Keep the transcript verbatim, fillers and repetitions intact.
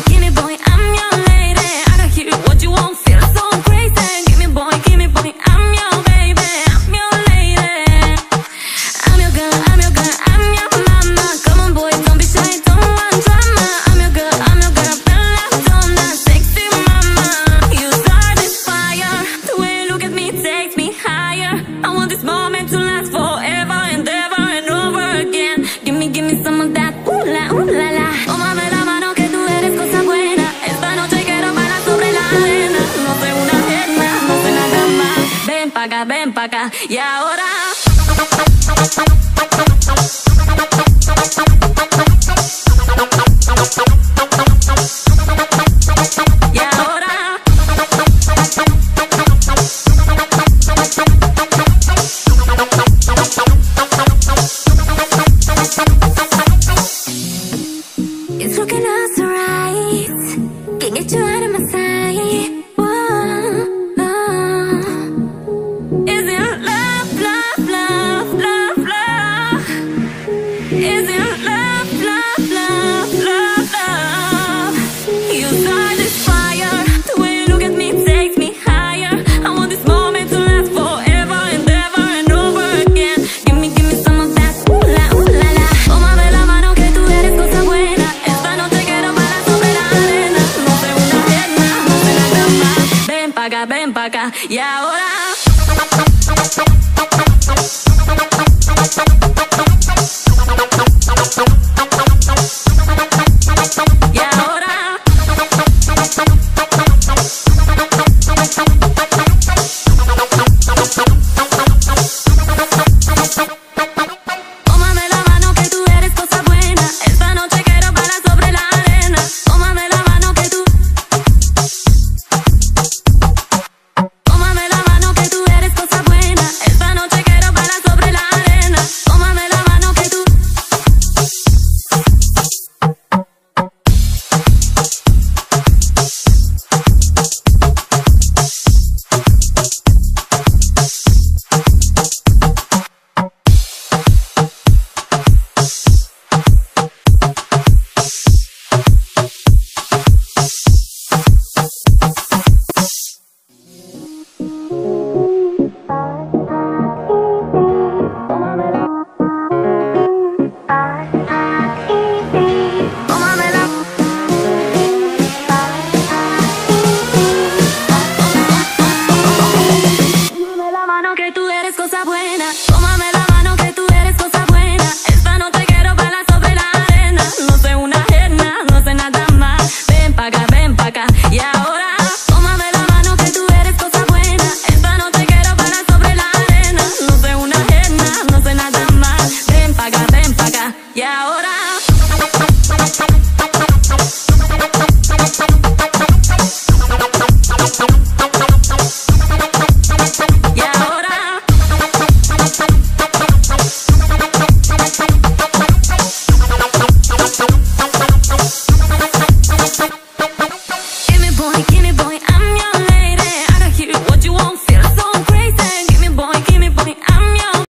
give me boy, I'm your lady. I can hear what you want, feel so crazy. Give me boy, give me boy, I'm your baby, I'm your lady. I'm your girl, I'm your girl, I'm your mama. Come on boy, don't be shy, don't want drama. I'm your girl, I'm your girl, been left on that sexy mama. You start this fire, the way you look at me takes me higher. I want this moment to last forever and ever and over again. Give me, give me some of that, ooh la, ooh la la. Tómame la mano que tú eres cosa buena. Esta noche quiero bailar sobre la arena. No soy una ajena, no soy nada más. Ven pa' acá, ven pa' acá, y ahora y ahora it's looking us right. Can't get you out of my sight. Whoa, oh. Is it love, love, love, love, love? Is it love, love, love, love, love? You start this fire, the way you look at me takes me higher. I want this moment to last forever and ever and over again. Give me, give me some of that, ooh la, ooh la la. Tómame la mano que tú eres cosa buena. Esta noche quiero bailar sobre la arena. No soy una ajena, no soy nada más. Ven pa' acá, ven pa' acá, y ahora